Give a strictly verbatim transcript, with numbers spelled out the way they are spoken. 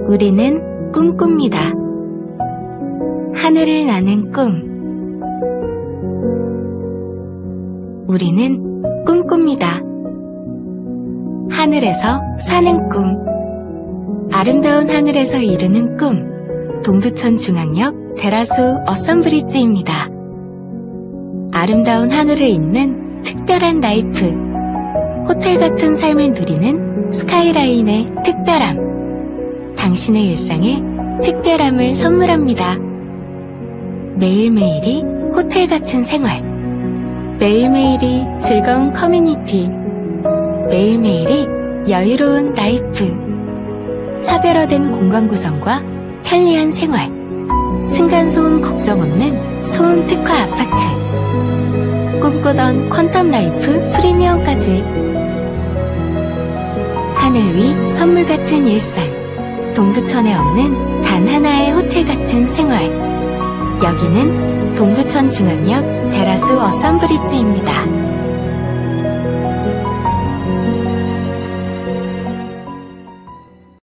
우리는 꿈꿉니다. 하늘을 나는 꿈. 우리는 꿈꿉니다. 하늘에서 사는 꿈. 아름다운 하늘에서 이루는 꿈. 동두천 중앙역 대라수 어썸브리지입니다. 아름다운 하늘을 잇는 특별한 라이프. 호텔 같은 삶을 누리는 스카이라인의 특별함. 당신의 일상에 특별함을 선물합니다. 매일매일이 호텔 같은 생활. 매일매일이 즐거운 커뮤니티. 매일매일이 여유로운 라이프. 차별화된 공간 구성과 편리한 생활. 층간소음 걱정 없는 소음 특화 아파트. 꿈꾸던 퀀텀 라이프 프리미엄까지. 하늘 위 선물 같은 일상. 동두천에 없는 단 하나의 호텔 같은 생활. 여기는 동두천 중앙역 대라수 어썸브리지입니다.